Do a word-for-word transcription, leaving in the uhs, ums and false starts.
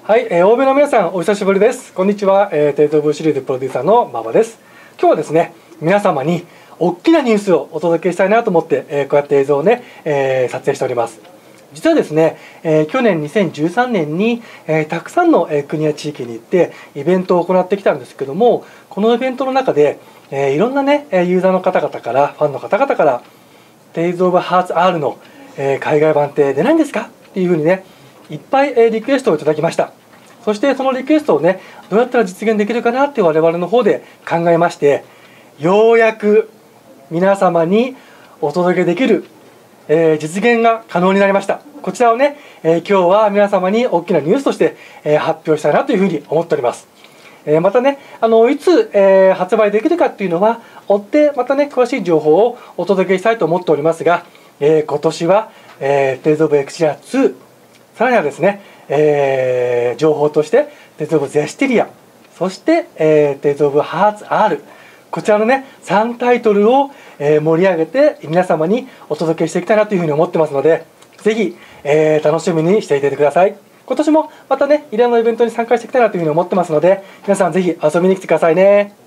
はい、えー、欧米の皆さんお久しぶりです。こんにちは、えー、テイトブーシリーズプロデューサーの馬場です。今日はですね、皆様に大きなニュースをお届けしたいなと思って、えー、こうやって映像をね、えー、撮影しております。実はですね、えー、去年にせんじゅうさんねんに、えー、たくさんの、えー、国や地域に行ってイベントを行ってきたんですけども、このイベントの中で、えー、いろんなねユーザーの方々からファンの方々からTales of Heartsアール の、えー、海外版って出ないんですかっていうふうにねいっぱい、えー、リクエストをいただきました。そしてそのリクエストをねどうやったら実現できるかなって我々の方で考えまして、ようやく皆様にお届けできる、えー、実現が可能になりました。こちらをね、えー、今日は皆様に大きなニュースとして、えー、発表したいなというふうに思っております。えー、またね、あのいつ、えー、発売できるかっていうのは追ってまたね詳しい情報をお届けしたいと思っておりますが、えー、今年は、えー、Tales of Exilea ツー、さらにはですね、えー、情報として Tales of Zestiria、そして、えー、Tales of Hearts アール、こちらのねさんタイトルを、えー、盛り上げて皆様にお届けしていきたいなというふうに思ってますので、ぜひ、えー、楽しみにしていてください。今年もまたねいろんなイベントに参加していきたいなというふうに思ってますので、皆さんぜひ遊びに来てくださいね。